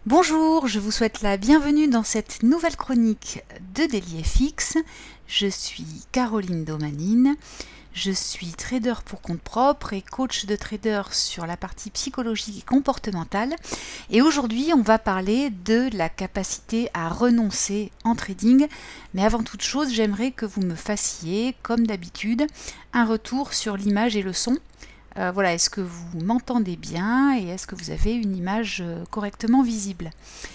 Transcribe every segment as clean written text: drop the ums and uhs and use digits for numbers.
Bonjour, je vous souhaite la bienvenue dans cette nouvelle chronique de DailyFX. Je suis Caroline Domanine, je suis trader pour compte propre et coach de trader sur la partie psychologique et comportementale. Et aujourd'hui, on va parler de la capacité à renoncer en trading. Mais avant toute chose, j'aimerais que vous me fassiez, comme d'habitude, un retour sur l'image et le son. Voilà, est-ce que vous m'entendez bien et est-ce que vous avez une image correctement visible?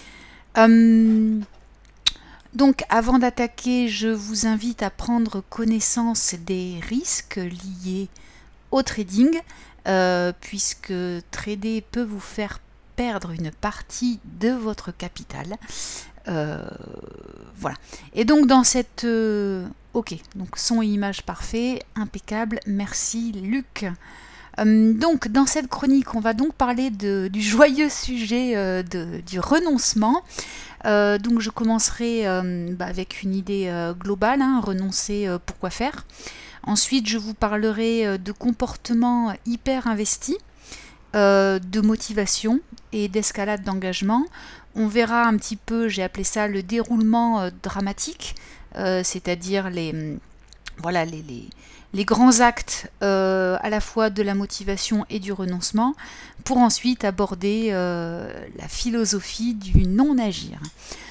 Donc avant d'attaquer, je vous invite à prendre connaissance des risques liés au trading, puisque trader peut vous faire perdre une partie de votre capital. Voilà. Et donc dans cette... ok, donc son et image parfait, impeccable, merci Luc. Donc dans cette chronique, on va donc parler du joyeux sujet du renoncement. Donc je commencerai avec une idée globale, renoncer, pourquoi faire. Ensuite, je vous parlerai de comportements hyper investis, de motivation et d'escalade d'engagement. On verra un petit peu, j'ai appelé ça le déroulement dramatique, c'est-à-dire les grands actes à la fois de la motivation et du renoncement, pour ensuite aborder la philosophie du non-agir.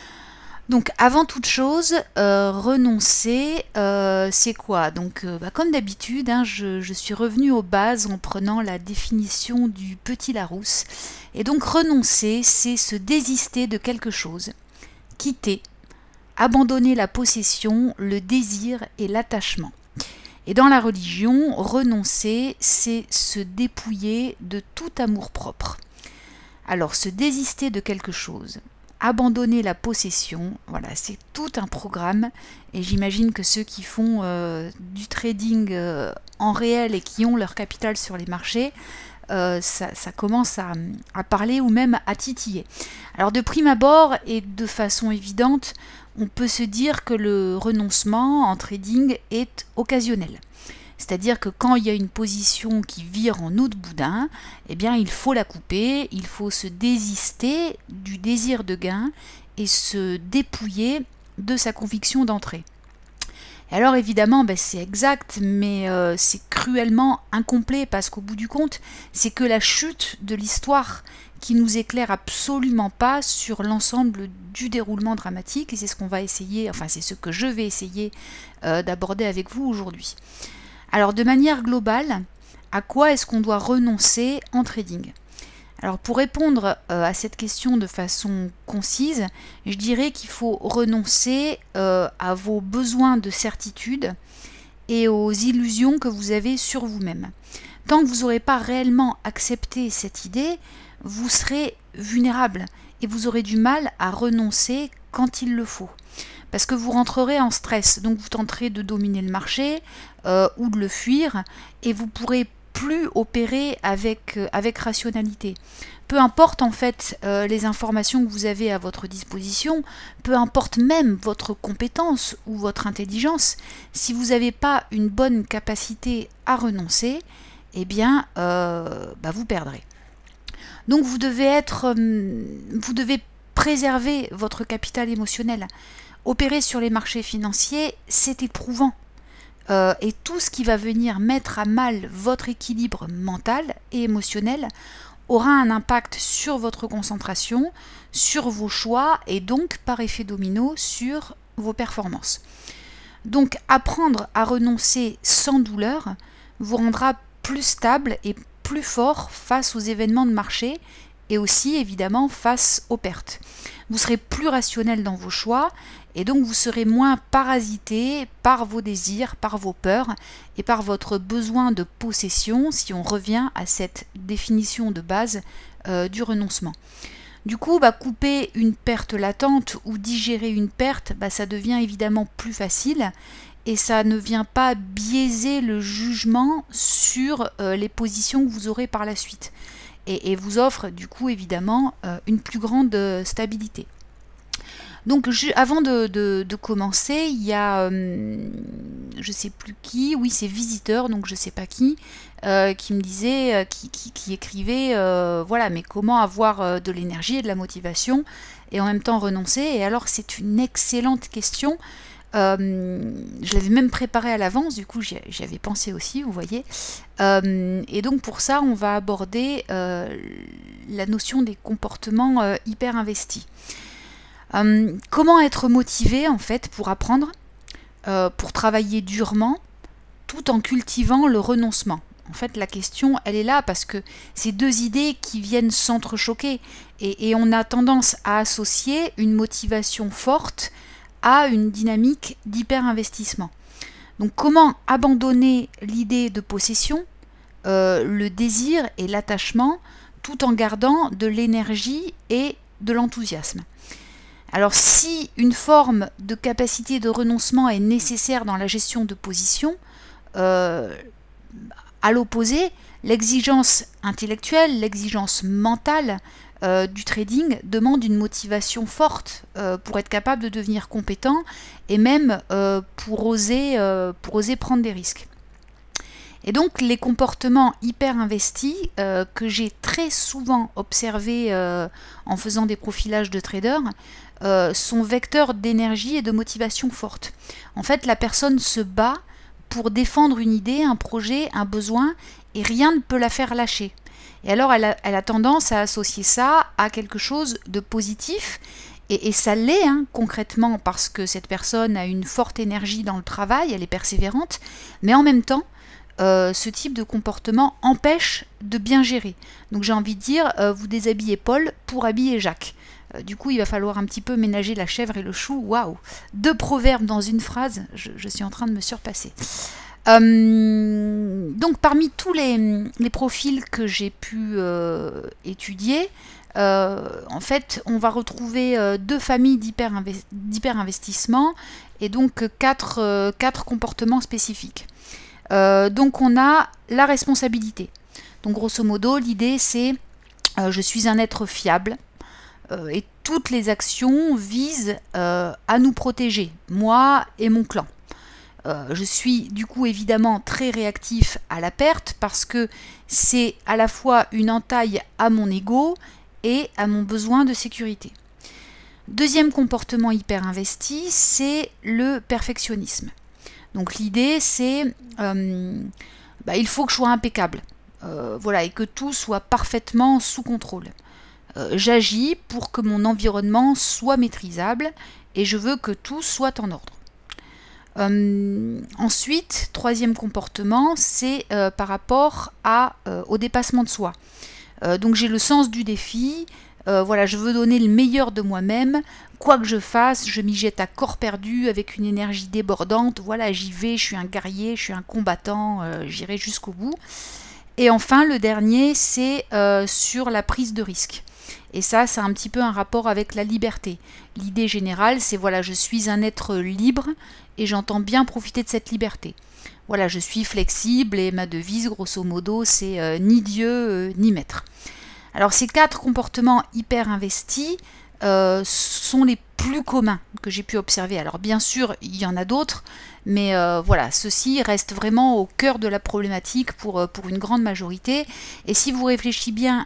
Donc avant toute chose, renoncer, c'est quoi? Donc comme d'habitude, je suis revenue aux bases en prenant la définition du Petit Larousse. Et donc renoncer, c'est se désister de quelque chose, quitter, abandonner la possession, le désir et l'attachement. Et dans la religion, renoncer, c'est se dépouiller de tout amour-propre. Alors, se désister de quelque chose, abandonner la possession, voilà, c'est tout un programme. Et j'imagine que ceux qui font du trading en réel et qui ont leur capital sur les marchés, ça commence à parler ou même à titiller. Alors de prime abord et de façon évidente, on peut se dire que le renoncement en trading est occasionnel. C'est-à-dire que quand il y a une position qui vire en eau de boudin, eh bien il faut la couper, il faut se désister du désir de gain et se dépouiller de sa conviction d'entrée. Alors évidemment, c'est exact, mais c'est cruellement incomplet parce qu'au bout du compte, c'est que la chute de l'histoire qui nous éclaire absolument pas sur l'ensemble du déroulement dramatique, et c'est ce qu'on va essayer, enfin c'est ce que je vais essayer d'aborder avec vous aujourd'hui. Alors de manière globale, à quoi est-ce qu'on doit renoncer en trading ? Alors pour répondre à cette question de façon concise, je dirais qu'il faut renoncer à vos besoins de certitude et aux illusions que vous avez sur vous-même. Tant que vous n'aurez pas réellement accepté cette idée, vous serez vulnérable et vous aurez du mal à renoncer quand il le faut. Parce que vous rentrerez en stress, donc vous tenterez de dominer le marché ou de le fuir et vous pourrez plus opérer avec rationalité. Peu importe en fait les informations que vous avez à votre disposition, peu importe même votre compétence ou votre intelligence, si vous n'avez pas une bonne capacité à renoncer, eh bien vous perdrez. Donc vous devez préserver votre capital émotionnel. Opérer sur les marchés financiers, c'est éprouvant. Et tout ce qui va venir mettre à mal votre équilibre mental et émotionnel aura un impact sur votre concentration, sur vos choix et donc par effet domino sur vos performances. Donc apprendre à renoncer sans douleur vous rendra plus stable et plus fort face aux événements de marché et aussi évidemment face aux pertes. Vous serez plus rationnel dans vos choix et donc vous serez moins parasité par vos désirs, par vos peurs et par votre besoin de possession si on revient à cette définition de base du renoncement. Du coup, couper une perte latente ou digérer une perte, ça devient évidemment plus facile et ça ne vient pas biaiser le jugement sur les positions que vous aurez par la suite et vous offre du coup évidemment une plus grande stabilité. Donc avant de commencer, il y a, je sais plus qui, oui c'est Visiteur, donc je sais pas qui me disait, qui écrivait, voilà, mais comment avoir de l'énergie et de la motivation et en même temps renoncer. Et alors c'est une excellente question. Je l'avais même préparée à l'avance, du coup j'y avais pensé aussi, vous voyez. Et donc pour ça, on va aborder la notion des comportements hyper investis. Comment être motivé en fait pour apprendre, pour travailler durement, tout en cultivant le renoncement. En fait, la question, elle est là parce que c'est deux idées qui viennent s'entrechoquer et on a tendance à associer une motivation forte à une dynamique d'hyper-investissement. Donc, comment abandonner l'idée de possession, le désir et l'attachement, tout en gardant de l'énergie et de l'enthousiasme. Alors, si une forme de capacité de renoncement est nécessaire dans la gestion de position, à l'opposé, l'exigence intellectuelle, l'exigence mentale du trading demande une motivation forte pour être capable de devenir compétent et même pour oser prendre des risques. Et donc les comportements hyper investis que j'ai très souvent observés en faisant des profilages de traders sont vecteurs d'énergie et de motivation forte. En fait, la personne se bat pour défendre une idée, un projet, un besoin, et rien ne peut la faire lâcher. Et alors elle a tendance à associer ça à quelque chose de positif, et ça l'est concrètement parce que cette personne a une forte énergie dans le travail, elle est persévérante, mais en même temps, ce type de comportement empêche de bien gérer. Donc j'ai envie de dire, vous déshabillez Paul pour habiller Jacques. Du coup, il va falloir un petit peu ménager la chèvre et le chou. Waouh! 2 proverbes dans une phrase, je suis en train de me surpasser. Donc parmi tous les profils que j'ai pu étudier, en fait, on va retrouver 2 familles d'hyper-investissement et donc 4 comportements spécifiques. Donc on a la responsabilité. Donc grosso modo, l'idée c'est je suis un être fiable et toutes les actions visent à nous protéger, moi et mon clan. Je suis du coup évidemment très réactif à la perte parce que c'est à la fois une entaille à mon ego et à mon besoin de sécurité. Deuxième comportement hyper investi, c'est le perfectionnisme. Donc l'idée c'est il faut que je sois impeccable, voilà, et que tout soit parfaitement sous contrôle. J'agis pour que mon environnement soit maîtrisable et je veux que tout soit en ordre. Ensuite, troisième comportement, c'est par rapport au dépassement de soi. Donc j'ai le sens du défi, voilà, je veux donner le meilleur de moi-même, quoi que je fasse, je m'y jette à corps perdu avec une énergie débordante, voilà, j'y vais, je suis un guerrier, je suis un combattant, j'irai jusqu'au bout. Et enfin, le dernier, c'est sur la prise de risque. Et ça, c'est un petit peu un rapport avec la liberté. L'idée générale, c'est voilà, je suis un être libre et j'entends bien profiter de cette liberté. Voilà, je suis flexible et ma devise, grosso modo, c'est ni Dieu ni maître. Alors ces 4 comportements hyper investis sont les plus communs que j'ai pu observer. Alors bien sûr, il y en a d'autres, mais voilà, ceux-ci restent vraiment au cœur de la problématique pour une grande majorité. Et si vous réfléchissez bien,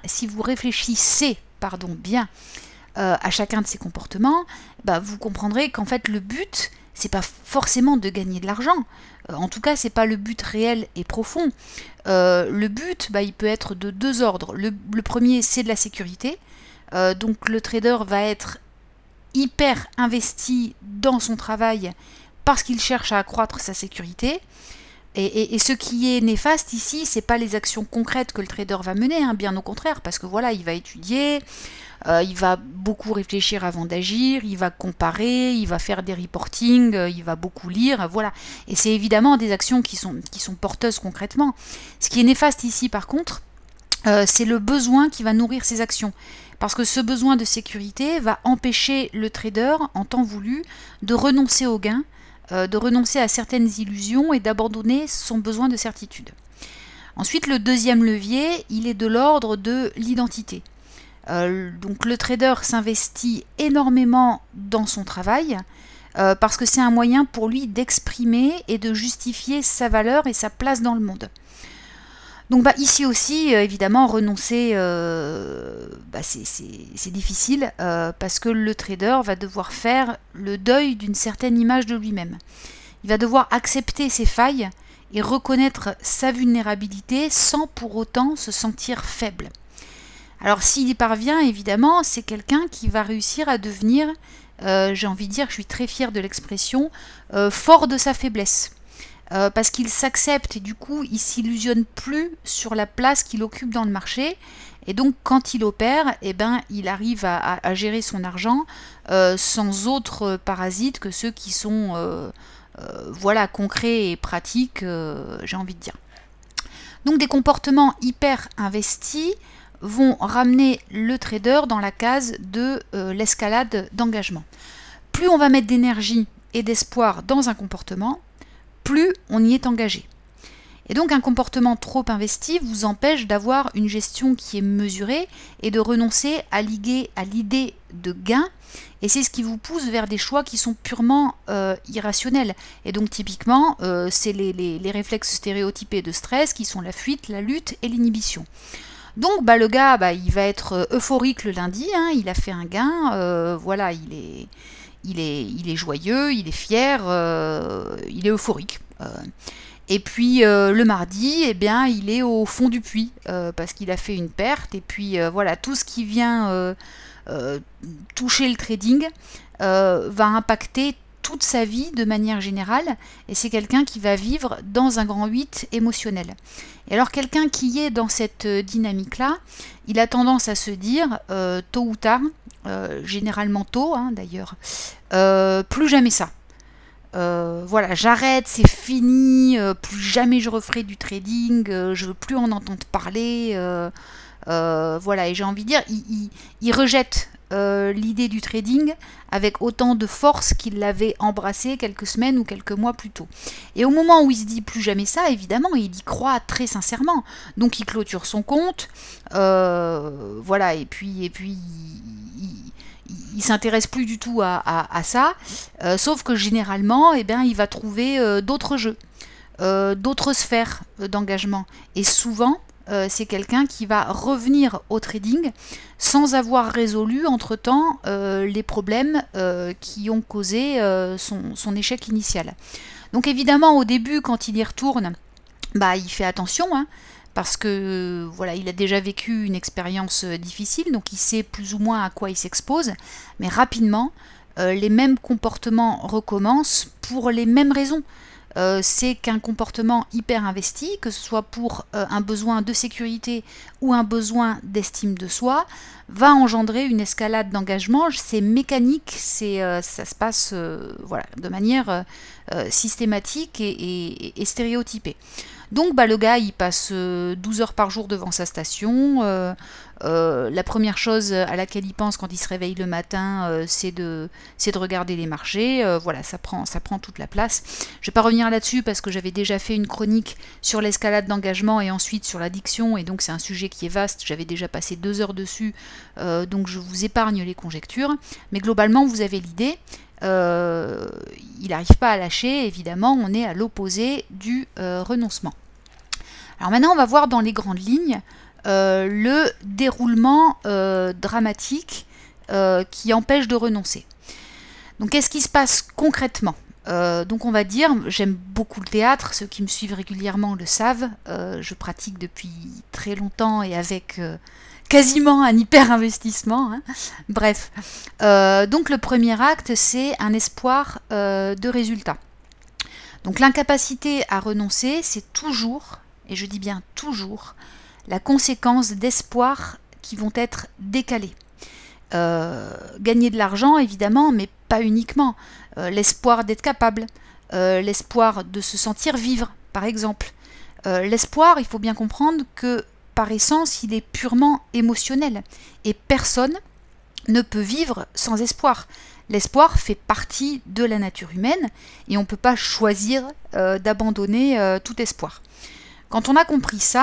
bien à chacun de ces comportements, vous comprendrez qu'en fait le but, c'est pas forcément de gagner de l'argent. En tout cas, c'est pas le but réel et profond. Le but, il peut être de 2 ordres. Le premier, c'est de la sécurité. Donc le trader va être hyper investi dans son travail parce qu'il cherche à accroître sa sécurité. Et ce qui est néfaste ici, c'est pas les actions concrètes que le trader va mener, bien au contraire, parce que voilà, il va étudier, il va beaucoup réfléchir avant d'agir, il va comparer, il va faire des reportings, il va beaucoup lire, voilà. Et c'est évidemment des actions qui sont porteuses concrètement. Ce qui est néfaste ici, par contre, c'est le besoin qui va nourrir ces actions. Parce que ce besoin de sécurité va empêcher le trader, en temps voulu, de renoncer au gain, de renoncer à certaines illusions et d'abandonner son besoin de certitude. Ensuite, le deuxième levier, il est de l'ordre de l'identité. Donc le trader s'investit énormément dans son travail parce que c'est un moyen pour lui d'exprimer et de justifier sa valeur et sa place dans le monde. Donc ici aussi, évidemment, renoncer, c'est difficile parce que le trader va devoir faire le deuil d'une certaine image de lui-même. Il va devoir accepter ses failles et reconnaître sa vulnérabilité sans pour autant se sentir faible. Alors s'il y parvient, évidemment, c'est quelqu'un qui va réussir à devenir, j'ai envie de dire, je suis très fière de l'expression, fort de sa faiblesse. Parce qu'il s'accepte et du coup il s'illusionne plus sur la place qu'il occupe dans le marché, et donc quand il opère, il arrive à gérer son argent sans autres parasites que ceux qui sont concrets et pratiques, j'ai envie de dire. Donc des comportements hyper investis vont ramener le trader dans la case de l'escalade d'engagement. Plus on va mettre d'énergie et d'espoir dans un comportement, plus on y est engagé. Et donc un comportement trop investi vous empêche d'avoir une gestion qui est mesurée et de renoncer à l'idée de gain, et c'est ce qui vous pousse vers des choix qui sont purement irrationnels. Et donc typiquement, c'est les réflexes stéréotypés de stress qui sont la fuite, la lutte et l'inhibition. Donc le gars, il va être euphorique le lundi, il a fait un gain, il est joyeux, il est fier, il est euphorique. Et puis le mardi, il est au fond du puits parce qu'il a fait une perte. Et puis tout ce qui vient toucher le trading va impacter toute sa vie de manière générale. Et c'est quelqu'un qui va vivre dans un grand 8 émotionnel. Et alors quelqu'un qui est dans cette dynamique-là, il a tendance à se dire, tôt ou tard, généralement tôt d'ailleurs, plus jamais ça. J'arrête, c'est fini, plus jamais je referai du trading, je veux plus en entendre parler. Et j'ai envie de dire, il rejette l'idée du trading avec autant de force qu'il l'avait embrassé quelques semaines ou quelques mois plus tôt. Et au moment où il se dit plus jamais ça, évidemment, il y croit très sincèrement. Donc il clôture son compte, et puis il s'intéresse plus du tout à ça, sauf que généralement, il va trouver d'autres jeux, d'autres sphères d'engagement. Et souvent, c'est quelqu'un qui va revenir au trading sans avoir résolu entre-temps les problèmes qui ont causé son échec initial. Donc évidemment, au début, quand il y retourne, il fait attention, parce que il a déjà vécu une expérience difficile, donc il sait plus ou moins à quoi il s'expose, mais rapidement, les mêmes comportements recommencent pour les mêmes raisons. C'est qu'un comportement hyper investi, que ce soit pour un besoin de sécurité ou un besoin d'estime de soi, va engendrer une escalade d'engagement. C'est mécanique, ça se passe de manière systématique et stéréotypée. Donc le gars il passe 12 heures par jour devant sa station, la première chose à laquelle il pense quand il se réveille le matin, c'est de regarder les marchés, ça prend toute la place. Je ne vais pas revenir là-dessus parce que j'avais déjà fait une chronique sur l'escalade d'engagement et ensuite sur l'addiction, et donc c'est un sujet qui est vaste, j'avais déjà passé 2 heures dessus, donc je vous épargne les conjectures, mais globalement vous avez l'idée. Il n'arrive pas à lâcher, évidemment, on est à l'opposé du renoncement. Alors maintenant, on va voir dans les grandes lignes le déroulement dramatique qui empêche de renoncer. Donc qu'est-ce qui se passe concrètement ? Donc on va dire, j'aime beaucoup le théâtre, ceux qui me suivent régulièrement le savent, je pratique depuis très longtemps et avec quasiment un hyper-investissement. Bref, donc le premier acte, c'est un espoir de résultat. Donc l'incapacité à renoncer, c'est toujours, et je dis bien toujours, la conséquence d'espoirs qui vont être décalés. Gagner de l'argent, évidemment, mais pas uniquement. L'espoir d'être capable, l'espoir de se sentir vivre, par exemple. L'espoir, il faut bien comprendre que par essence, il est purement émotionnel. Et personne ne peut vivre sans espoir. L'espoir fait partie de la nature humaine et on ne peut pas choisir d'abandonner tout espoir. Quand on a compris ça,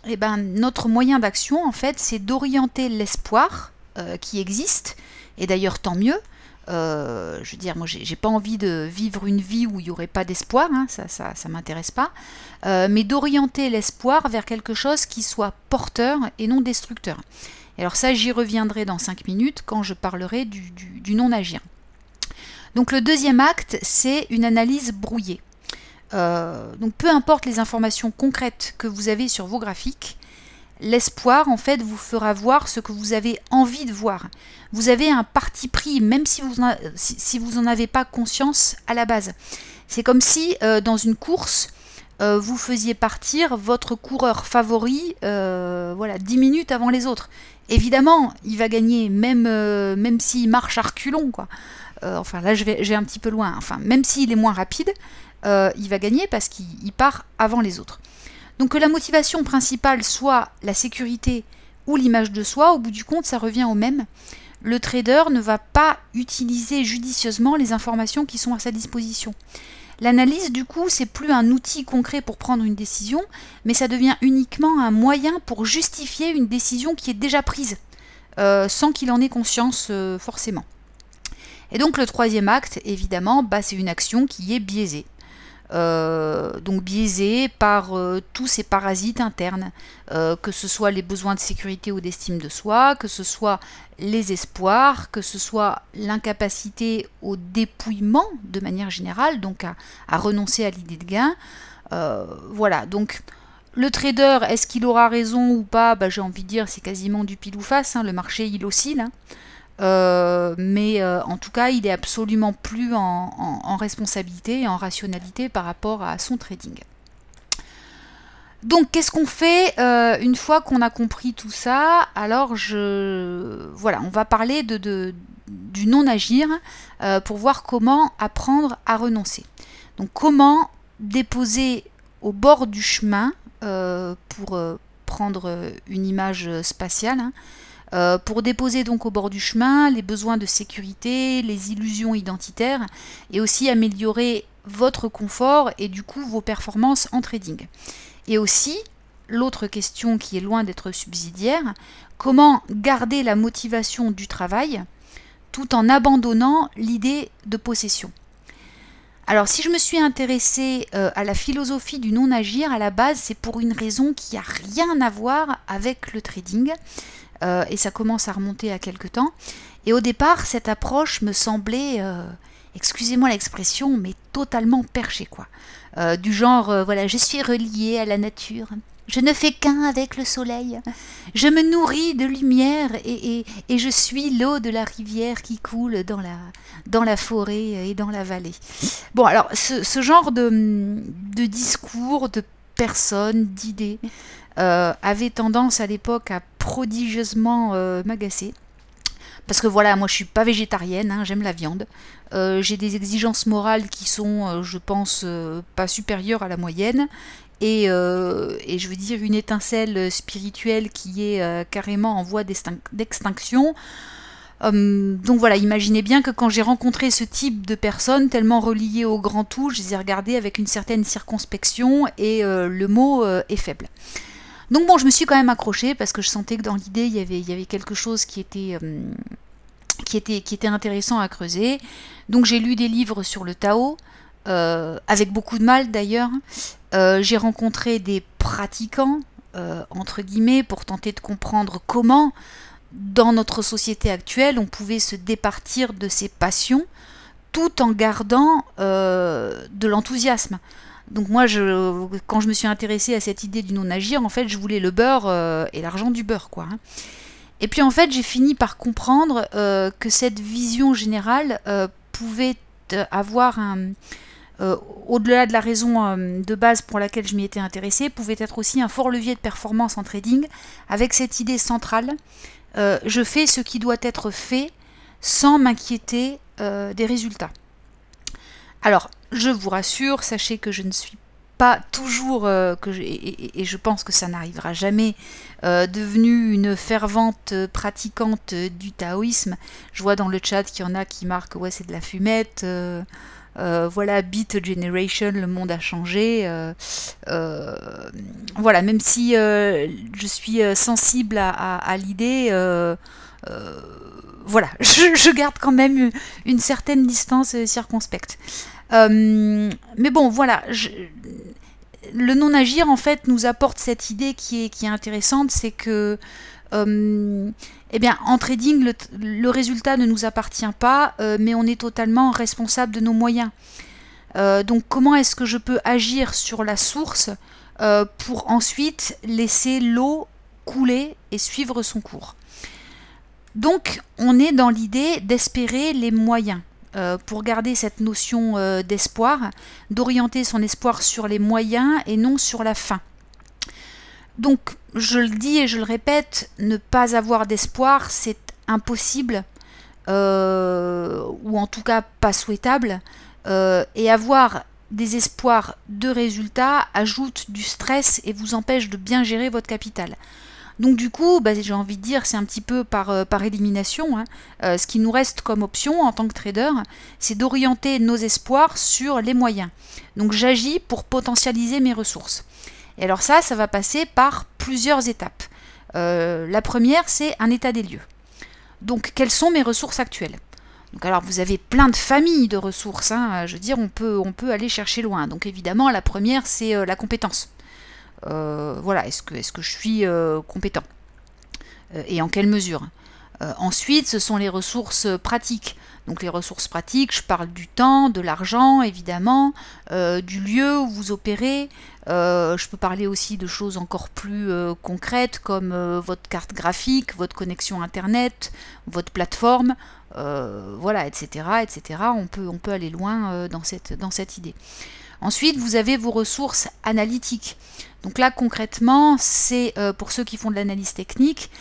eh ben, notre moyen d'action, en fait, c'est d'orienter l'espoir qui existe, et d'ailleurs tant mieux. Je veux dire, moi j'ai pas envie de vivre une vie où il n'y aurait pas d'espoir, hein, ça m'intéresse pas, mais d'orienter l'espoir vers quelque chose qui soit porteur et non destructeur. Et alors ça, j'y reviendrai dans 5 minutes quand je parlerai du non-agir. Donc le deuxième acte, c'est une analyse brouillée. Donc peu importe les informations concrètes que vous avez sur vos graphiques, l'espoir, en fait, vous fera voir ce que vous avez envie de voir. Vous avez un parti pris, même si vous en avez pas conscience à la base. C'est comme si, dans une course, vous faisiez partir votre coureur favori 10 minutes avant les autres. Évidemment, il va gagner, même s'il marche à reculons, quoi. Enfin, là, je vais un petit peu loin. Enfin, même s'il est moins rapide, il va gagner parce qu'il part avant les autres. Donc que la motivation principale soit la sécurité ou l'image de soi, au bout du compte, ça revient au même. Le trader ne va pas utiliser judicieusement les informations qui sont à sa disposition. L'analyse, du coup, c'est plus un outil concret pour prendre une décision, mais ça devient uniquement un moyen pour justifier une décision qui est déjà prise, sans qu'il en ait conscience forcément. Et donc le troisième acte, évidemment, c'est une action qui est biaisée. Donc biaisé par tous ces parasites internes, que ce soit les besoins de sécurité ou d'estime de soi, que ce soit les espoirs, que ce soit l'incapacité au dépouillement de manière générale, donc à renoncer à l'idée de gain. Voilà, donc le trader, est-ce qu'il aura raison ou pas? J'ai envie de dire c'est quasiment du pile ou face, hein, le marché il oscille, hein. Mais en tout cas, il est absolument plus en responsabilité et en rationalité par rapport à son trading. Donc, qu'est-ce qu'on fait une fois qu'on a compris tout ça? Alors, on va parler du non-agir pour voir comment apprendre à renoncer. Donc, comment déposer au bord du chemin, pour prendre une image spatiale, hein, pour déposer donc au bord du chemin les besoins de sécurité, les illusions identitaires et aussi améliorer votre confort et du coup vos performances en trading. Et aussi, l'autre question qui est loin d'être subsidiaire, comment garder la motivation du travail tout en abandonnant l'idée de possession. Alors si je me suis intéressée à la philosophie du non-agir, à la base c'est pour une raison qui n'a rien à voir avec le trading. Et ça commence à remonter à quelque temps. Et au départ, cette approche me semblait, excusez-moi l'expression, mais totalement perchée, quoi. Du genre, je suis reliée à la nature, je ne fais qu'un avec le soleil, je me nourris de lumière et je suis l'eau de la rivière qui coule dans la forêt et dans la vallée. Bon, alors, ce genre de discours, de personnes, d'idées, avait tendance à l'époque à prodigieusement m'agacer. Parce que voilà, moi je suis pas végétarienne, hein, j'aime la viande. J'ai des exigences morales qui sont, je pense, pas supérieures à la moyenne. Et je veux dire une étincelle spirituelle qui est carrément en voie d'extinction. Donc voilà, imaginez bien que quand j'ai rencontré ce type de personnes tellement reliées au grand tout, je les ai regardées avec une certaine circonspection et le mot est faible. Donc bon, je me suis quand même accrochée parce que je sentais que dans l'idée, il y avait quelque chose qui était intéressant à creuser. Donc j'ai lu des livres sur le Tao, avec beaucoup de mal d'ailleurs. J'ai rencontré des pratiquants, entre guillemets, pour tenter de comprendre comment, dans notre société actuelle, on pouvait se départir de ses passions tout en gardant de l'enthousiasme. Donc moi, quand je me suis intéressée à cette idée du non-agir, en fait, je voulais le beurre et l'argent du beurre, quoi. Hein. Et puis en fait, j'ai fini par comprendre que cette vision générale pouvait avoir au-delà de la raison de base pour laquelle je m'y étais intéressée, pouvait être aussi un fort levier de performance en trading, avec cette idée centrale, je fais ce qui doit être fait sans m'inquiéter des résultats. Alors, je vous rassure, sachez que je ne suis pas toujours, et je pense que ça n'arrivera jamais, devenue une fervente pratiquante du taoïsme. Je vois dans le chat qu'il y en a qui marquent ouais c'est de la fumette, voilà, Beat Generation, le monde a changé. Voilà, même si je suis sensible à l'idée, voilà, je garde quand même une certaine distance circonspecte. Mais bon, voilà, le non-agir, en fait, nous apporte cette idée qui est intéressante, c'est que eh bien, en trading, le résultat ne nous appartient pas, mais on est totalement responsable de nos moyens. Donc, comment est-ce que je peux agir sur la source pour ensuite laisser l'eau couler et suivre son cours? Donc, on est dans l'idée d'espérer les moyens. Pour garder cette notion d'espoir, d'orienter son espoir sur les moyens et non sur la fin. Donc, je le dis et je le répète, ne pas avoir d'espoir, c'est impossible, ou en tout cas pas souhaitable, et avoir des espoirs de résultats ajoute du stress et vous empêche de bien gérer votre capital. Donc du coup, bah, j'ai envie de dire, c'est un petit peu par élimination. Hein. Ce qui nous reste comme option en tant que trader, c'est d'orienter nos espoirs sur les moyens. Donc j'agis pour potentialiser mes ressources. Et alors ça va passer par plusieurs étapes. La première, c'est un état des lieux. Donc quelles sont mes ressources actuelles? Donc alors vous avez plein de familles de ressources. Hein. Je veux dire, on peut aller chercher loin. Donc évidemment, la première, c'est la compétence. Voilà, est-ce que je suis compétent et en quelle mesure? Ensuite, ce sont les ressources pratiques. Donc les ressources pratiques, je parle du temps, de l'argent, évidemment, du lieu où vous opérez. Je peux parler aussi de choses encore plus concrètes comme votre carte graphique, votre connexion Internet, votre plateforme, voilà, etc., etc. On peut aller loin dans cette idée. Ensuite, vous avez vos ressources analytiques. Donc là, concrètement, c'est pour ceux qui font de l'analyse technique,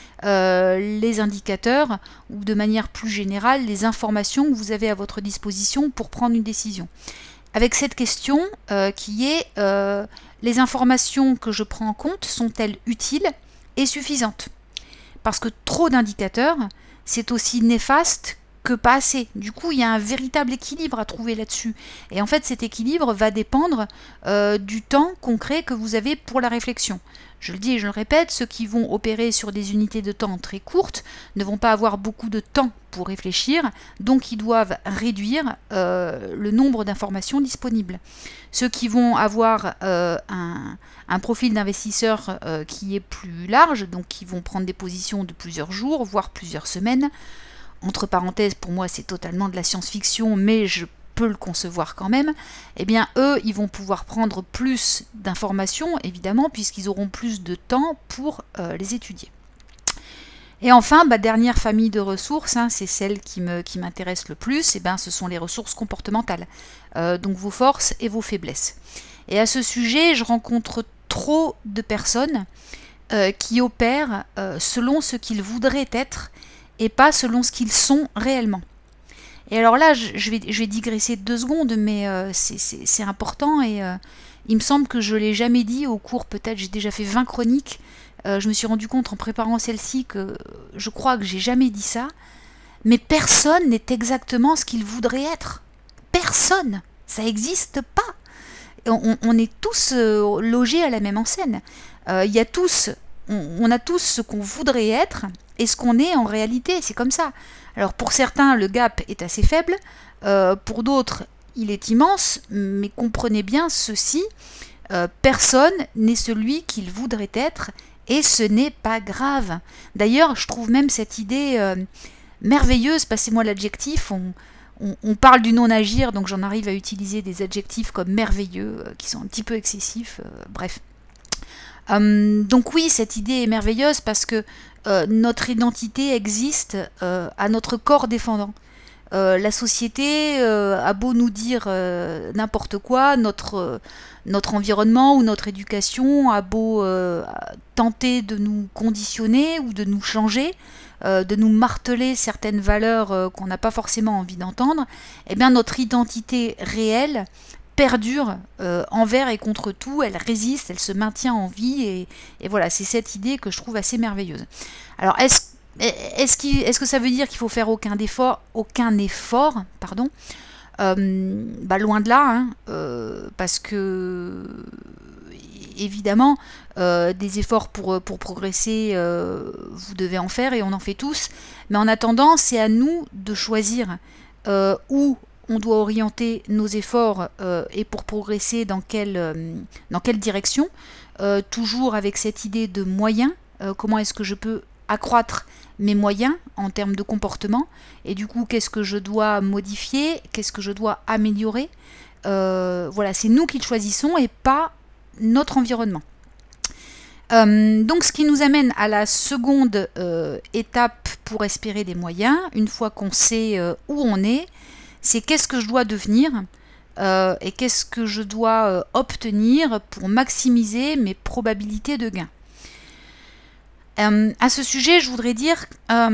les indicateurs, ou de manière plus générale, les informations que vous avez à votre disposition pour prendre une décision. Avec cette question qui est, les informations que je prends en compte sont-elles utiles et suffisantes? Parce que trop d'indicateurs, c'est aussi néfaste que pas assez. Du coup, il y a un véritable équilibre à trouver là-dessus. Et en fait, cet équilibre va dépendre du temps concret que vous avez pour la réflexion. Je le dis et je le répète, ceux qui vont opérer sur des unités de temps très courtes ne vont pas avoir beaucoup de temps pour réfléchir, donc ils doivent réduire le nombre d'informations disponibles. Ceux qui vont avoir un profil d'investisseur qui est plus large, donc qui vont prendre des positions de plusieurs jours, voire plusieurs semaines, entre parenthèses, pour moi c'est totalement de la science-fiction, mais je peux le concevoir quand même, eh bien eux, ils vont pouvoir prendre plus d'informations, évidemment, puisqu'ils auront plus de temps pour les étudier. Et enfin, dernière famille de ressources, hein, c'est celle qui m'intéresse le plus, et ce sont les ressources comportementales, donc vos forces et vos faiblesses. Et à ce sujet, je rencontre trop de personnes qui opèrent selon ce qu'ils voudraient être, et pas selon ce qu'ils sont réellement. Et alors là, je vais digresser 2 secondes, mais c'est important, et il me semble que je ne l'ai jamais dit au cours, peut-être j'ai déjà fait 20 chroniques, je me suis rendu compte en préparant celle-ci que je crois que j'ai jamais dit ça, mais personne n'est exactement ce qu'il voudrait être. Personne, ça n'existe pas. On est tous logés à la même enseigne. Il y a tous... On a tous ce qu'on voudrait être et ce qu'on est en réalité, c'est comme ça. Alors pour certains, le gap est assez faible, pour d'autres, il est immense, mais comprenez bien ceci, personne n'est celui qu'il voudrait être et ce n'est pas grave. D'ailleurs, je trouve même cette idée merveilleuse, passez-moi l'adjectif, on parle du non-agir, donc j'en arrive à utiliser des adjectifs comme merveilleux, qui sont un petit peu excessifs, bref. Donc oui, cette idée est merveilleuse parce que notre identité existe à notre corps défendant. La société a beau nous dire n'importe quoi, notre environnement ou notre éducation a beau tenter de nous conditionner ou de nous changer, de nous marteler certaines valeurs qu'on n'a pas forcément envie d'entendre, eh bien notre identité réelle perdure envers et contre tout, elle résiste, elle se maintient en vie, et voilà, c'est cette idée que je trouve assez merveilleuse. Alors, est-ce que ça veut dire qu'il faut faire aucun effort, pardon, loin de là, hein, parce que évidemment, des efforts pour progresser, vous devez en faire et on en fait tous, mais en attendant, c'est à nous de choisir où on doit orienter nos efforts et pour progresser dans quelle direction, toujours avec cette idée de moyens, comment est-ce que je peux accroître mes moyens en termes de comportement, et du coup qu'est-ce que je dois modifier, qu'est-ce que je dois améliorer. Voilà, c'est nous qui le choisissons et pas notre environnement. Donc ce qui nous amène à la seconde étape pour espérer des moyens, une fois qu'on sait où on est, c'est qu'est-ce que je dois devenir et qu'est-ce que je dois obtenir pour maximiser mes probabilités de gain. À ce sujet, je voudrais dire,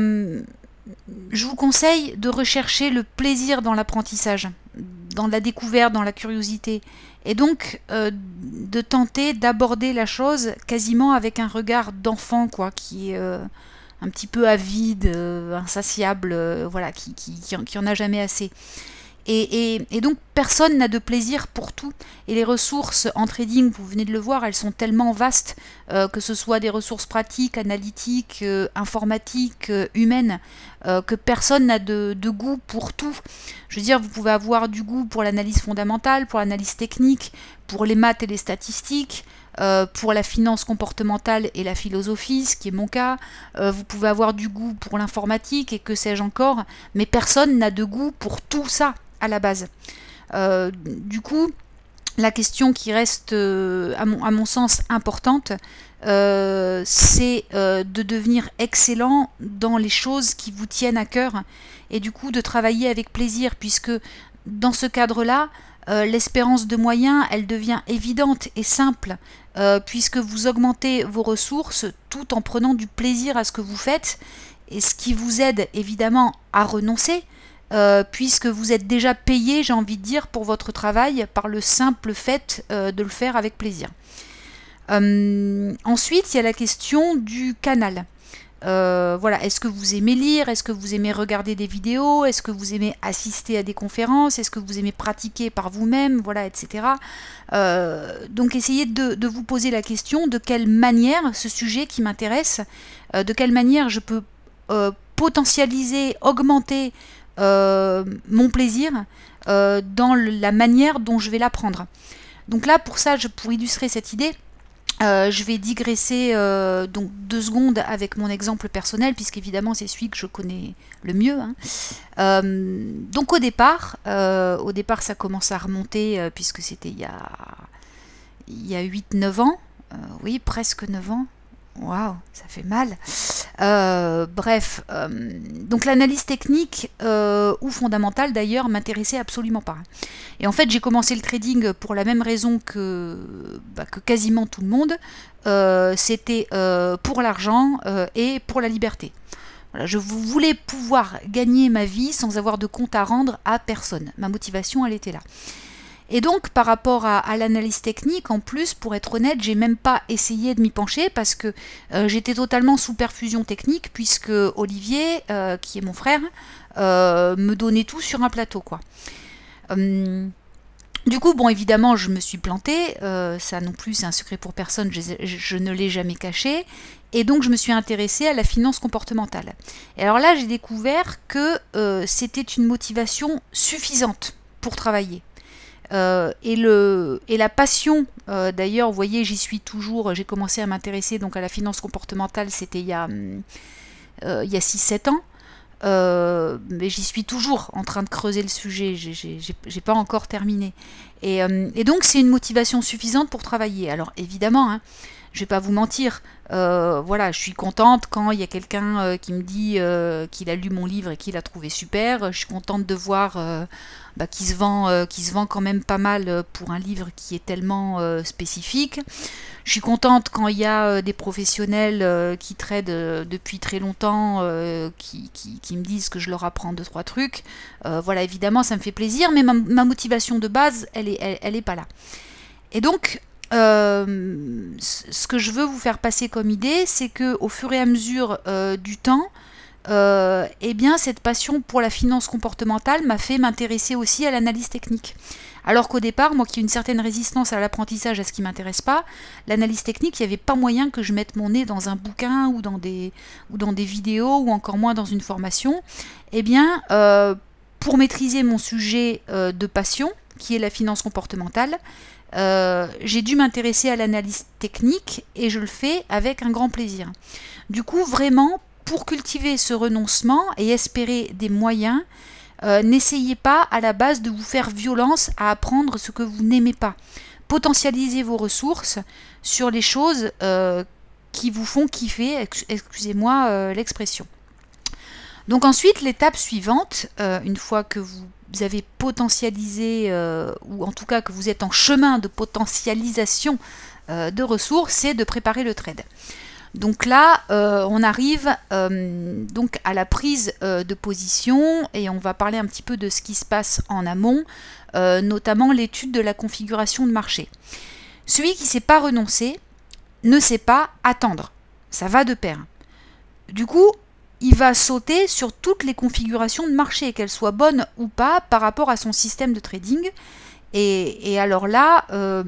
je vous conseille de rechercher le plaisir dans l'apprentissage, dans la découverte, dans la curiosité, et donc de tenter d'aborder la chose quasiment avec un regard d'enfant, quoi, qui est un petit peu avide, insatiable, voilà, qui en a jamais assez. Et donc personne n'a de plaisir pour tout, et les ressources en trading, vous venez de le voir, elles sont tellement vastes, que ce soit des ressources pratiques, analytiques, informatiques, humaines, que personne n'a de goût pour tout. Je veux dire, vous pouvez avoir du goût pour l'analyse fondamentale, pour l'analyse technique, pour les maths et les statistiques, pour la finance comportementale et la philosophie, ce qui est mon cas. Vous pouvez avoir du goût pour l'informatique et que sais-je encore, mais personne n'a de goût pour tout ça à la base. Du coup, la question qui reste à mon sens importante, c'est de devenir excellent dans les choses qui vous tiennent à cœur, et du coup de travailler avec plaisir, puisque dans ce cadre-là, l'espérance de moyens, elle devient évidente et simple, puisque vous augmentez vos ressources tout en prenant du plaisir à ce que vous faites, et ce qui vous aide évidemment à renoncer, puisque vous êtes déjà payé, j'ai envie de dire, pour votre travail par le simple fait de le faire avec plaisir. Ensuite, il y a la question du canal. Voilà, est-ce que vous aimez lire? Est-ce que vous aimez regarder des vidéos? Est-ce que vous aimez assister à des conférences? Est-ce que vous aimez pratiquer par vous-même? Voilà, etc. Donc essayez de vous poser la question de quelle manière ce sujet qui m'intéresse, de quelle manière je peux potentialiser, augmenter mon plaisir dans la manière dont je vais l'apprendre. Donc là, pour ça, pour illustrer cette idée, je vais digresser donc 2 secondes avec mon exemple personnel, puisqu'évidemment c'est celui que je connais le mieux, hein. Donc au départ ça commence à remonter, puisque c'était il y a 8-9 ans, oui, presque 9 ans. Waouh, ça fait mal. Bref, donc l'analyse technique ou fondamentale d'ailleurs m'intéressait absolument pas. Et en fait j'ai commencé le trading pour la même raison que quasiment tout le monde, c'était pour l'argent et pour la liberté. Voilà, je voulais pouvoir gagner ma vie sans avoir de compte à rendre à personne. Ma motivation, elle était là. Et donc, par rapport à l'analyse technique, en plus, pour être honnête, j'ai même pas essayé de m'y pencher parce que j'étais totalement sous perfusion technique, puisque Olivier, qui est mon frère, me donnait tout sur un plateau, quoi. Du coup, bon, évidemment, je me suis plantée, ça non plus, c'est un secret pour personne, je ne l'ai jamais caché, et donc je me suis intéressée à la finance comportementale. Et alors là, j'ai découvert que c'était une motivation suffisante pour travailler. Et la passion, d'ailleurs, vous voyez, j'y suis toujours, j'ai commencé à m'intéresser donc à la finance comportementale, c'était il y a 6-7 ans, mais j'y suis toujours en train de creuser le sujet, j'ai pas encore terminé. Et donc c'est une motivation suffisante pour travailler. Alors évidemment, hein, je vais pas vous mentir, voilà, je suis contente quand il y a quelqu'un qui me dit qu'il a lu mon livre et qu'il a trouvé super. Je suis contente de voir qu'il se vend quand même pas mal pour un livre qui est tellement spécifique. Je suis contente quand il y a des professionnels qui tradent depuis très longtemps, qui me disent que je leur apprends 2-3 trucs. Voilà, évidemment, ça me fait plaisir, mais ma motivation de base, elle est pas là. Et donc, ce que je veux vous faire passer comme idée, c'est que au fur et à mesure du temps, eh bien, cette passion pour la finance comportementale m'a fait m'intéresser aussi à l'analyse technique. Alors qu'au départ, moi qui ai une certaine résistance à l'apprentissage, à ce qui ne m'intéresse pas, l'analyse technique, il n'y avait pas moyen que je mette mon nez dans un bouquin ou dans des vidéos ou encore moins dans une formation. Eh bien, pour maîtriser mon sujet de passion, qui est la finance comportementale, j'ai dû m'intéresser à l'analyse technique et je le fais avec un grand plaisir. Du coup, vraiment, pour cultiver ce renoncement et espérer des moyens, n'essayez pas à la base de vous faire violence à apprendre ce que vous n'aimez pas. Potentialisez vos ressources sur les choses qui vous font kiffer, excusez-moi l'expression. Donc ensuite, l'étape suivante, une fois que vous avez potentialisé, ou en tout cas que vous êtes en chemin de potentialisation de ressources, c'est de préparer le trade. Donc là, on arrive donc à la prise de position et on va parler un petit peu de ce qui se passe en amont, notamment l'étude de la configuration de marché. Celui qui ne sait pas renoncer ne sait pas attendre. Ça va de pair. Du coup, il va sauter sur toutes les configurations de marché, qu'elles soient bonnes ou pas, par rapport à son système de trading. Et alors là,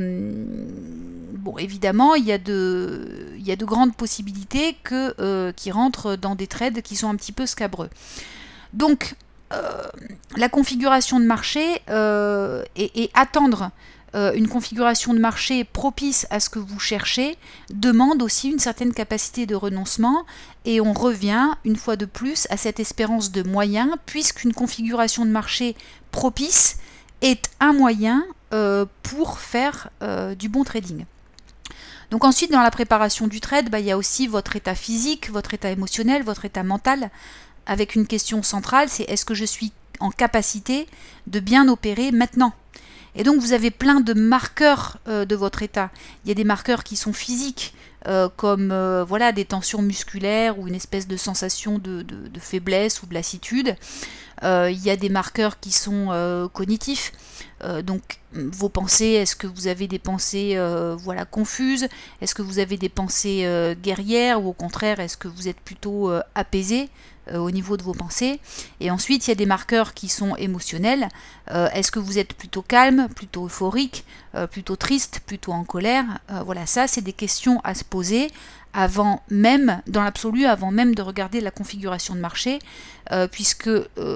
bon, évidemment, il y a de grandes possibilités qui rentrent dans des trades qui sont un petit peu scabreux. Donc, la configuration de marché et attendre une configuration de marché propice à ce que vous cherchez demande aussi une certaine capacité de renoncement et on revient une fois de plus à cette espérance de moyens puisqu'une configuration de marché propice est un moyen pour faire du bon trading. Donc ensuite, dans la préparation du trade, il y a aussi votre état physique, votre état émotionnel, votre état mental, avec une question centrale, c'est est-ce que je suis en capacité de bien opérer maintenant ? Et donc vous avez plein de marqueurs de votre état. Il y a des marqueurs qui sont physiques, comme voilà, des tensions musculaires ou une espèce de sensation de faiblesse ou de lassitude. Il y a des marqueurs qui sont cognitifs. Donc vos pensées, est-ce que vous avez des pensées voilà, confuses? Est-ce que vous avez des pensées guerrières ou au contraire, est-ce que vous êtes plutôt apaisé au niveau de vos pensées? Et ensuite, il y a des marqueurs qui sont émotionnels. Est-ce que vous êtes plutôt calme, plutôt euphorique, plutôt triste, plutôt en colère? Voilà, ça, c'est des questions à se poser avant même, dans l'absolu, avant même de regarder la configuration de marché, puisque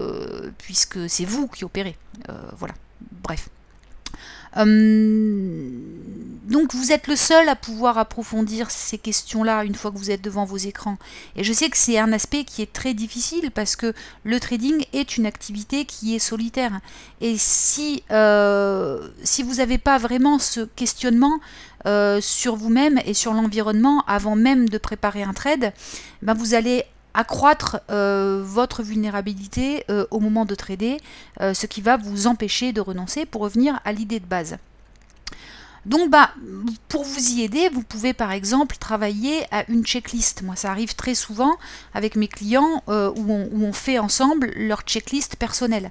c'est vous qui opérez. Voilà, bref. Donc vous êtes le seul à pouvoir approfondir ces questions-là une fois que vous êtes devant vos écrans. Et je sais que c'est un aspect qui est très difficile parce que le trading est une activité qui est solitaire. Et si vous n'avez pas vraiment ce questionnement sur vous-même et sur l'environnement avant même de préparer un trade, ben vous allez accroître votre vulnérabilité au moment de trader, ce qui va vous empêcher de renoncer pour revenir à l'idée de base. Donc pour vous y aider, vous pouvez par exemple travailler à une checklist. Moi ça arrive très souvent avec mes clients où on fait ensemble leur checklist personnelle.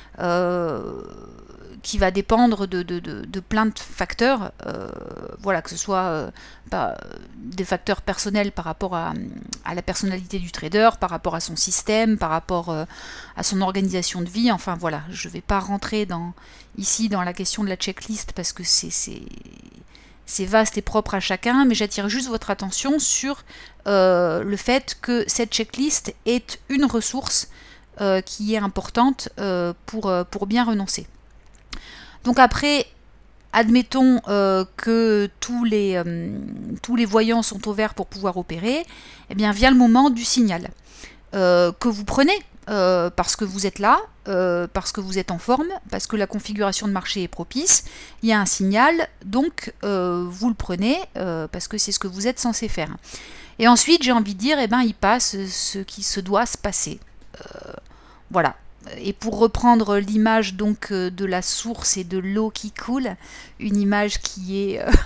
Qui va dépendre de plein de facteurs, voilà, que ce soit des facteurs personnels par rapport à la personnalité du trader, par rapport à son système, par rapport à son organisation de vie, enfin voilà, je ne vais pas rentrer ici dans la question de la checklist parce que c'est vaste et propre à chacun, mais j'attire juste votre attention sur le fait que cette checklist est une ressource qui est importante pour bien renoncer. Donc après, admettons que tous les voyants sont au vert pour pouvoir opérer, eh bien vient le moment du signal que vous prenez parce que vous êtes là, parce que vous êtes en forme, parce que la configuration de marché est propice, il y a un signal, donc vous le prenez, parce que c'est ce que vous êtes censé faire. Et ensuite, j'ai envie de dire, eh ben, il passe ce qui se doit se passer. Voilà. Et pour reprendre l'image donc de la source et de l'eau qui coule, une image qui est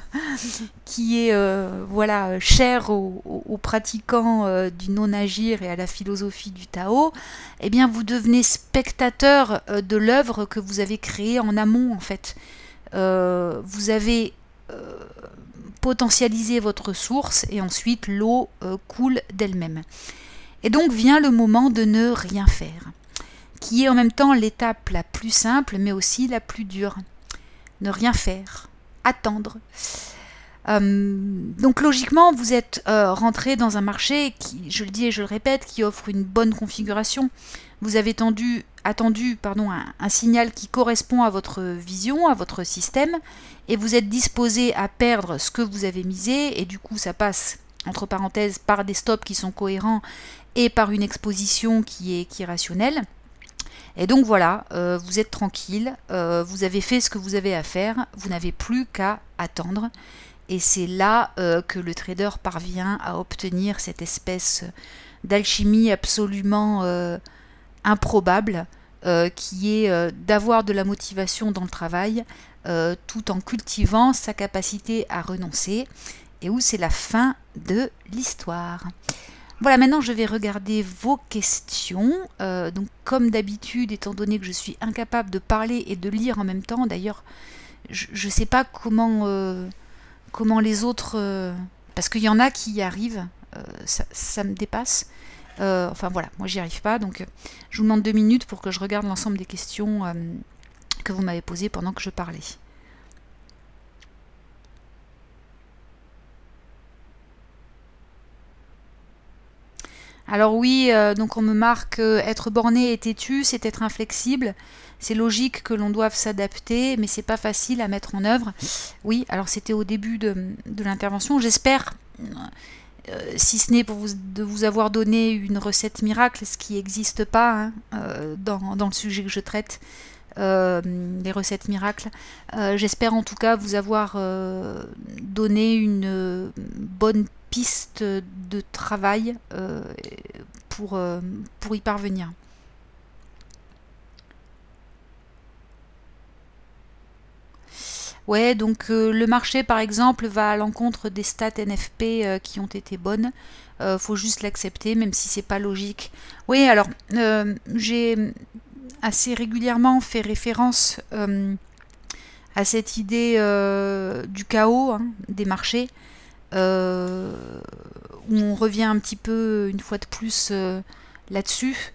voilà, chère aux pratiquants du non-agir et à la philosophie du Tao, eh bien vous devenez spectateur de l'œuvre que vous avez créée en amont en fait. Vous avez potentialisé votre source et ensuite l'eau coule d'elle-même. Et donc vient le moment de ne rien faire, qui est en même temps l'étape la plus simple mais aussi la plus dure. Ne rien faire, attendre. Donc logiquement, vous êtes rentré dans un marché qui, je le dis et je le répète, qui offre une bonne configuration. Vous avez attendu un signal qui correspond à votre vision, à votre système, et vous êtes disposé à perdre ce que vous avez misé, et du coup ça passe, entre parenthèses, par des stops qui sont cohérents et par une exposition qui est rationnelle. Et donc voilà, vous êtes tranquille, vous avez fait ce que vous avez à faire, vous n'avez plus qu'à attendre. Et c'est là que le trader parvient à obtenir cette espèce d'alchimie absolument improbable, qui est d'avoir de la motivation dans le travail, tout en cultivant sa capacité à renoncer, et où c'est la fin de l'histoire. Voilà, maintenant je vais regarder vos questions. Donc comme d'habitude, étant donné que je suis incapable de parler et de lire en même temps, d'ailleurs, je ne sais pas comment les autres... parce qu'il y en a qui y arrivent, ça me dépasse. Enfin voilà, moi j'y arrive pas, donc je vous demande 2 minutes pour que je regarde l'ensemble des questions que vous m'avez posées pendant que je parlais. Alors oui, donc on me marque être borné et têtu, c'est être inflexible. C'est logique que l'on doive s'adapter, mais c'est pas facile à mettre en œuvre. Oui, alors c'était au début de l'intervention. J'espère, si ce n'est de vous avoir donné une recette miracle, ce qui n'existe pas dans le sujet que je traite, les recettes miracles. J'espère en tout cas vous avoir donné une bonne piste de travail pour y parvenir. Ouais, donc le marché par exemple va à l'encontre des stats NFP qui ont été bonnes. Faut juste l'accepter, même si c'est pas logique. Oui, alors j'ai assez régulièrement fait référence à cette idée du chaos des marchés, où on revient un petit peu une fois de plus là-dessus.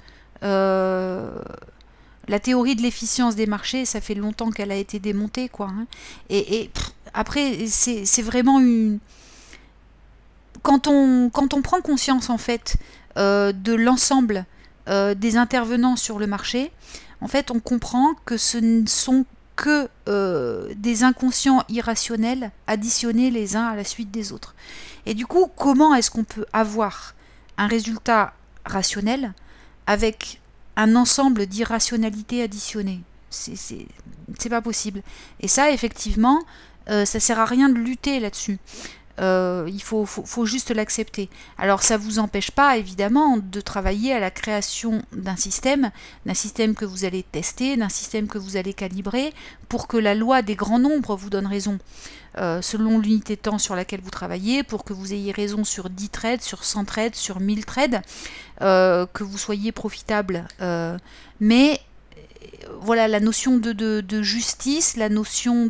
La théorie de l'efficience des marchés, ça fait longtemps qu'elle a été démontée, quoi. Après, c'est vraiment une... Quand on prend conscience, en fait, de l'ensemble des intervenants sur le marché, en fait, on comprend que ce ne sont que des inconscients irrationnels additionnés les uns à la suite des autres. Et du coup, comment est-ce qu'on peut avoir un résultat rationnel avec un ensemble d'irrationalités additionnées? C'est pas possible. Et ça, effectivement, ça sert à rien de lutter là-dessus. Il faut juste l'accepter. Alors ça ne vous empêche pas évidemment de travailler à la création d'un système que vous allez tester, d'un système que vous allez calibrer pour que la loi des grands nombres vous donne raison selon l'unité de temps sur laquelle vous travaillez, pour que vous ayez raison sur 10 trades, sur 100 trades, sur 1000 trades, que vous soyez profitable. Mais voilà, la notion de justice, la notion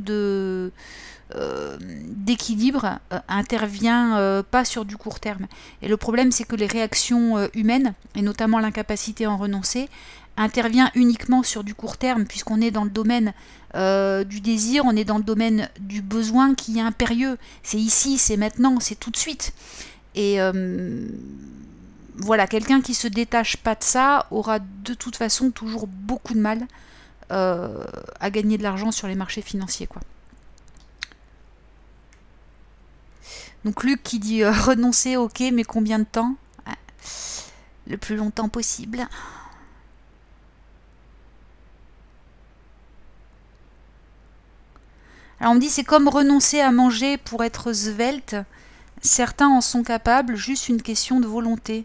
d'équilibre intervient pas sur du court terme. Et le problème, c'est que les réactions humaines, et notamment l'incapacité à en renoncer, intervient uniquement sur du court terme, puisqu'on est dans le domaine du désir, on est dans le domaine du besoin qui est impérieux. C'est ici, c'est maintenant, c'est tout de suite. Et voilà, quelqu'un qui se détache pas de ça aura de toute façon toujours beaucoup de mal à gagner de l'argent sur les marchés financiers, quoi. Donc Luc qui dit renoncer, ok, mais combien de temps? Le plus longtemps possible. Alors on me dit c'est comme renoncer à manger pour être svelte. Certains en sont capables, juste une question de volonté.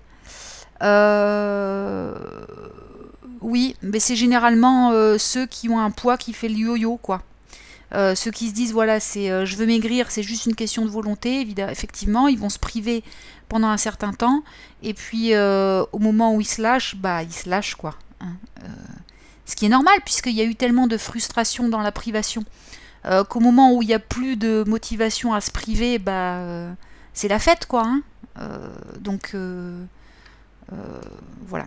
Oui, mais c'est généralement ceux qui ont un poids qui fait le yo-yo, quoi. Ceux qui se disent voilà, c'est je veux maigrir, c'est juste une question de volonté, évidemment, effectivement, ils vont se priver pendant un certain temps, et puis au moment où ils se lâchent, bah ils se lâchent, quoi. Hein. Ce qui est normal, puisqu'il y a eu tellement de frustration dans la privation, qu'au moment où il n'y a plus de motivation à se priver, bah c'est la fête, quoi. Hein. Donc voilà.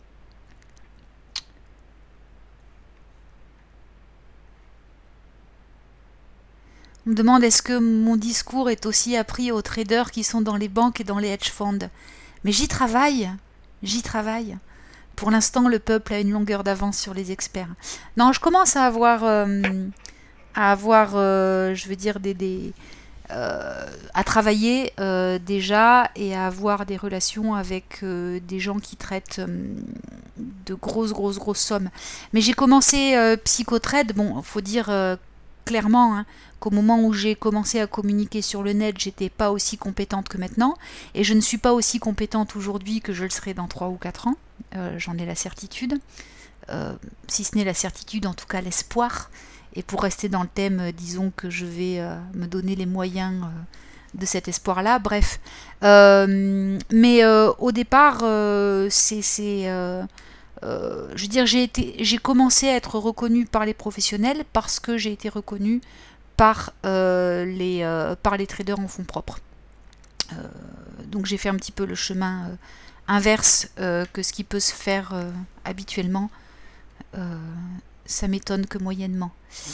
On me demande est-ce que mon discours est aussi appris aux traders qui sont dans les banques et dans les hedge funds. Mais j'y travaille, j'y travaille. Pour l'instant, le peuple a une longueur d'avance sur les experts. Non, je commence à avoir, je veux dire, à travailler déjà et à avoir des relations avec des gens qui traitent de grosses sommes. Mais j'ai commencé psychotrade, bon, faut dire clairement hein, qu'au moment où j'ai commencé à communiquer sur le net, j'étais pas aussi compétente que maintenant, et je ne suis pas aussi compétente aujourd'hui que je le serai dans 3 ou 4 ans, j'en ai la certitude, si ce n'est la certitude, en tout cas l'espoir. Et pour rester dans le thème, disons que je vais me donner les moyens de cet espoir-là. Bref. Mais au départ, je veux dire, j'ai commencé à être reconnue par les professionnels parce que j'ai été reconnue par les traders en fonds propres. Donc j'ai fait un petit peu le chemin inverse que ce qui peut se faire habituellement. Ça m'étonne que moyennement.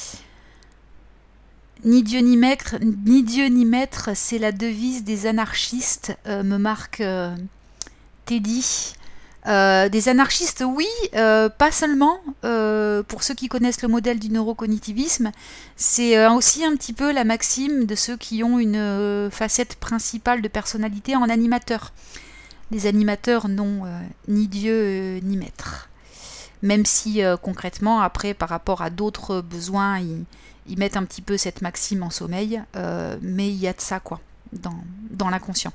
Ni Dieu ni maître, c'est la devise des anarchistes, me marque Teddy. Des anarchistes, oui, pas seulement. Pour ceux qui connaissent le modèle du neurocognitivisme, c'est aussi un petit peu la maxime de ceux qui ont une facette principale de personnalité en animateur. Les animateurs n'ont ni Dieu ni maître. Même si concrètement, après, par rapport à d'autres besoins, ils mettent un petit peu cette maxime en sommeil, mais il y a de ça, quoi, dans l'inconscient.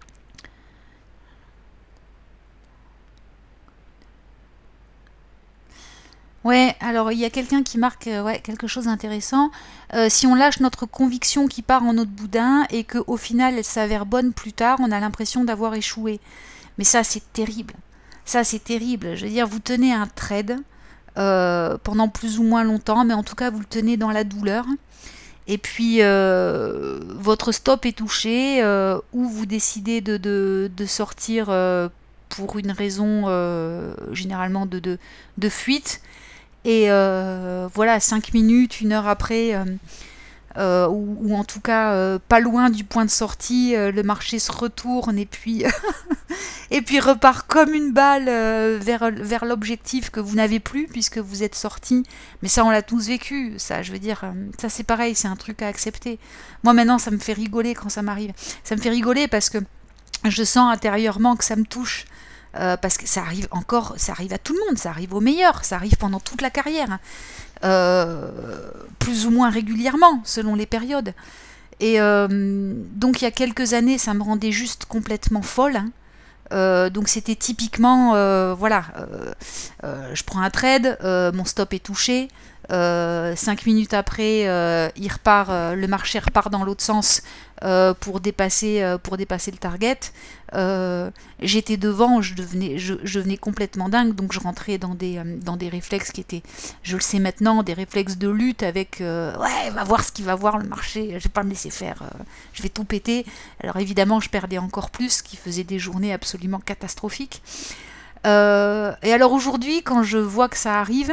Ouais, alors il y a quelqu'un qui marque ouais, quelque chose d'intéressant. Si on lâche notre conviction qui part en notre boudin et qu'au final elle s'avère bonne plus tard, on a l'impression d'avoir échoué. Mais ça, c'est terrible. Ça, c'est terrible. Je veux dire, vous tenez un trade pendant plus ou moins longtemps, mais en tout cas, vous le tenez dans la douleur. Et puis, votre stop est touché, ou vous décidez de sortir pour une raison généralement de fuite. Et voilà, 5 minutes, 1 heure après, ou en tout cas pas loin du point de sortie, le marché se retourne et puis, et puis repart comme une balle vers l'objectif que vous n'avez plus puisque vous êtes sorti. Mais ça, on l'a tous vécu, ça, je veux dire, ça c'est pareil, c'est un truc à accepter. Moi maintenant, ça me fait rigoler quand ça m'arrive. Ça me fait rigoler parce que je sens intérieurement que ça me touche. Parce que ça arrive encore, ça arrive à tout le monde, ça arrive aux meilleurs, ça arrive pendant toute la carrière. Plus ou moins régulièrement, selon les périodes. Et donc il y a quelques années, ça me rendait juste complètement folle. Hein. Donc c'était typiquement, voilà, je prends un trade, mon stop est touché. 5 minutes après, il repart, le marché repart dans l'autre sens pour dépasser le target. J'étais devant, je devenais complètement dingue, donc je rentrais dans des réflexes qui étaient, je le sais maintenant, des réflexes de lutte avec ouais, va voir ce qu'il va voir le marché, je vais pas me laisser faire, je vais tout péter. Alors évidemment, je perdais encore plus, ce qui faisait des journées absolument catastrophiques. Et alors aujourd'hui, quand je vois que ça arrive,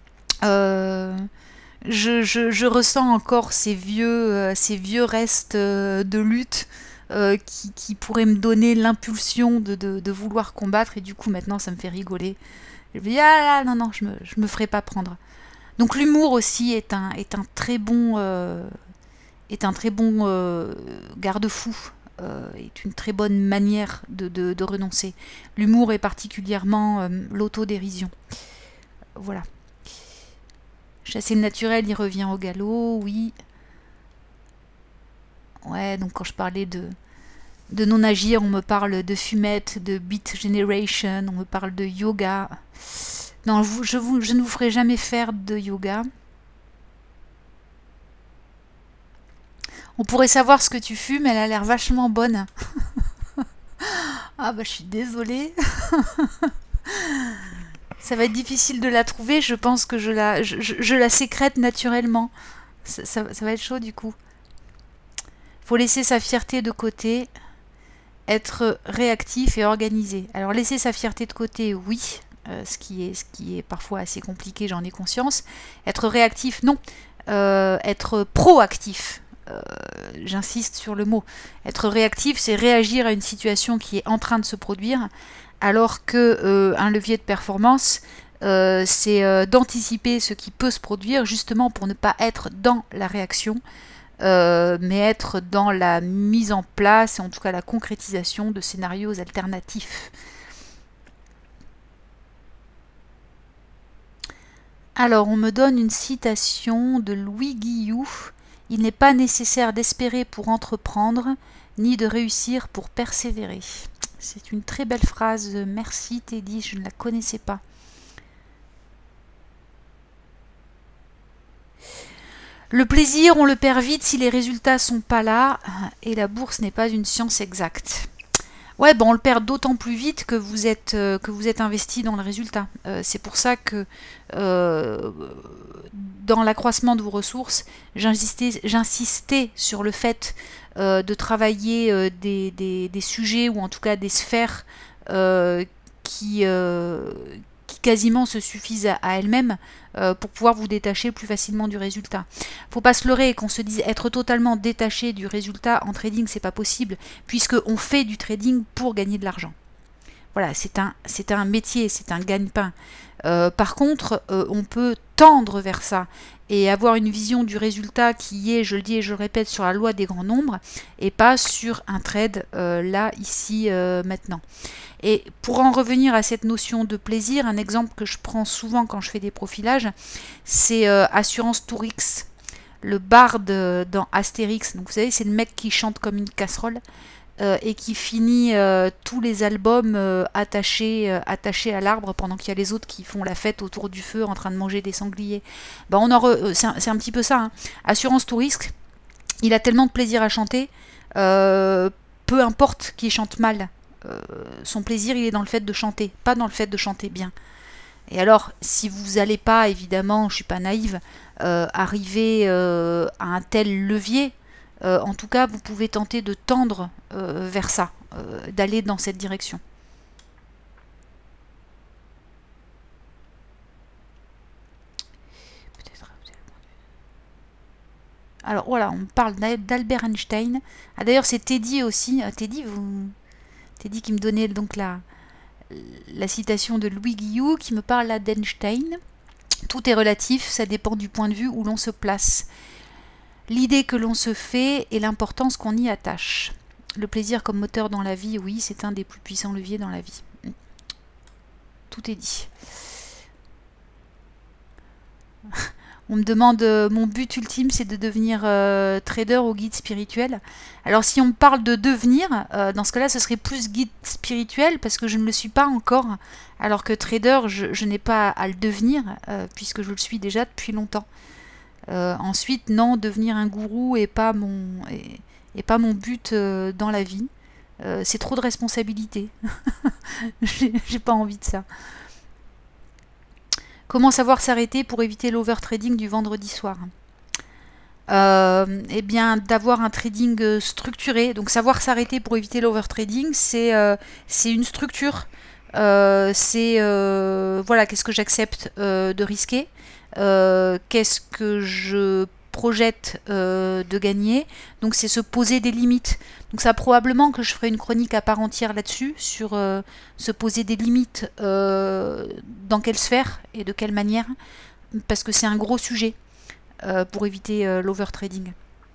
je ressens encore ces vieux restes de lutte qui pourraient me donner l'impulsion de vouloir combattre, et du coup maintenant ça me fait rigoler. Je me dis ah non, je me ferai pas prendre. Donc l'humour aussi est un très bon garde-fou, est une très bonne manière de renoncer. L'humour et particulièrement l'autodérision. Voilà. Chasser le naturel, il revient au galop, oui. Ouais, donc quand je parlais de non-agir, on me parle de fumette, de beat generation, on me parle de yoga. Non, je ne vous ferai jamais faire de yoga. On pourrait savoir ce que tu fumes, elle a l'air vachement bonne. Ah bah je suis désolée. Ça va être difficile de la trouver, je pense que je la sécrète naturellement. Ça va être chaud du coup. Faut laisser sa fierté de côté, être réactif et organisé. Alors laisser sa fierté de côté, oui, ce qui est parfois assez compliqué, j'en ai conscience. Être réactif, non. Être proactif. J'insiste sur le mot. Être réactif, c'est réagir à une situation qui est en train de se produire, alors que un levier de performance, c'est d'anticiper ce qui peut se produire, justement pour ne pas être dans la réaction, mais être dans la mise en place, et en tout cas la concrétisation de scénarios alternatifs. Alors, on me donne une citation de Louis Guillou. « Il n'est pas nécessaire d'espérer pour entreprendre, ni de réussir pour persévérer. » C'est une très belle phrase. Merci Teddy, je ne la connaissais pas. Le plaisir, on le perd vite si les résultats sont pas là, et la bourse n'est pas une science exacte. Ouais, bon, on le perd d'autant plus vite que vous êtes investi dans le résultat. C'est pour ça que dans l'accroissement de vos ressources, j'insistais sur le fait de travailler des sujets ou en tout cas des sphères qui quasiment se suffisent à elles-mêmes pour pouvoir vous détacher plus facilement du résultat. Faut pas se leurrer, qu'on se dise être totalement détaché du résultat en trading, c'est pas possible, puisqu'on fait du trading pour gagner de l'argent. Voilà, c'est un métier, c'est un gagne-pain. Par contre, on peut tendre vers ça et avoir une vision du résultat qui est, je le dis et je le répète, sur la loi des grands nombres et pas sur un trade là, ici, maintenant. Et pour en revenir à cette notion de plaisir, un exemple que je prends souvent quand je fais des profilages, c'est Assurance Tourix, le barde dans Astérix. Donc vous savez, c'est le mec qui chante comme une casserole. Et qui finit tous les albums attachés à l'arbre pendant qu'il y a les autres qui font la fête autour du feu en train de manger des sangliers. Ben c'est un petit peu ça. Hein. Assurance tout risque, il a tellement de plaisir à chanter, peu importe qu'il chante mal. Son plaisir, il est dans le fait de chanter, pas dans le fait de chanter bien. Et alors, si vous n'allez pas, évidemment, je suis pas naïve, arriver à un tel levier, en tout cas, vous pouvez tenter de tendre vers ça, d'aller dans cette direction. Alors voilà, on parle d'Albert Einstein. Ah, d'ailleurs, c'est Teddy aussi. Teddy qui me donnait donc la citation de Louis Guillou, qui me parle là d'Einstein. Tout est relatif, ça dépend du point de vue où l'on se place. L'idée que l'on se fait et l'importance qu'on y attache. Le plaisir comme moteur dans la vie, oui, c'est un des plus puissants leviers dans la vie. Tout est dit. On me demande, mon but ultime, c'est de devenir trader ou guide spirituel. Alors si on me parle de devenir, dans ce cas-là, ce serait plus guide spirituel, parce que je ne le suis pas encore, alors que trader, je n'ai pas à le devenir, puisque je le suis déjà depuis longtemps. Ensuite, non, devenir un gourou et pas mon but dans la vie. C'est trop de responsabilité. J'ai pas envie de ça. Comment savoir s'arrêter pour éviter l'overtrading du vendredi soir? Eh bien, d'avoir un trading structuré. Donc, savoir s'arrêter pour éviter l'overtrading, c'est une structure. Voilà, qu'est-ce que j'accepte de risquer, qu'est-ce que je projette de gagner. Donc c'est se poser des limites. Donc ça, probablement que je ferai une chronique à part entière là-dessus, sur se poser des limites, dans quelle sphère et de quelle manière, parce que c'est un gros sujet pour éviter l'overtrading.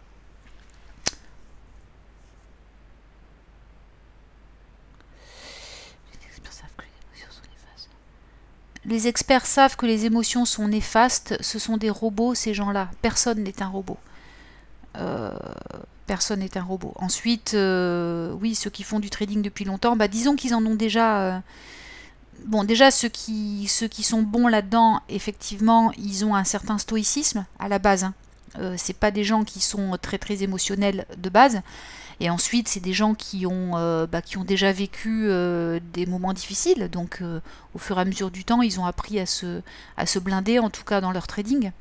Les experts savent que les émotions sont néfastes, ce sont des robots, ces gens-là. Personne n'est un robot. Personne n'est un robot. Ensuite, oui, ceux qui font du trading depuis longtemps, bah, disons qu'ils en ont déjà... bon, déjà, ceux qui sont bons là-dedans, effectivement, ils ont un certain stoïcisme à la base. Hein. C'est pas des gens qui sont très très émotionnels de base. Et ensuite, c'est des gens qui ont déjà vécu des moments difficiles. Donc, au fur et à mesure du temps, ils ont appris à se blinder, en tout cas dans leur trading.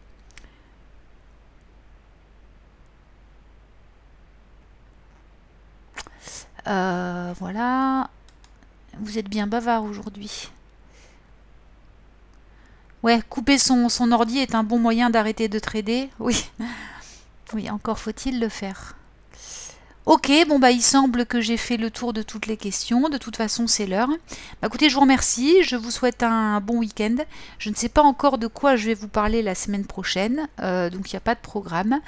Voilà. Vous êtes bien bavard aujourd'hui. Ouais, couper son ordi est un bon moyen d'arrêter de trader. Oui. Oui, encore faut-il le faire. Ok, bon bah il semble que j'ai fait le tour de toutes les questions. De toute façon, c'est l'heure. Bah, écoutez, je vous remercie. Je vous souhaite un bon week-end. Je ne sais pas encore de quoi je vais vous parler la semaine prochaine. Donc il n'y a pas de programme.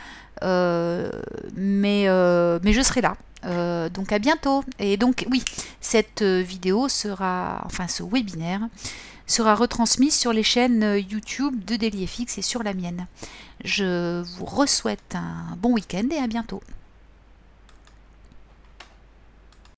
Mais je serai là. Donc à bientôt. Et donc oui, cette vidéo sera, enfin ce webinaire sera retransmis sur les chaînes YouTube de DailyFX et sur la mienne. Je vous souhaite un bon week-end et à bientôt.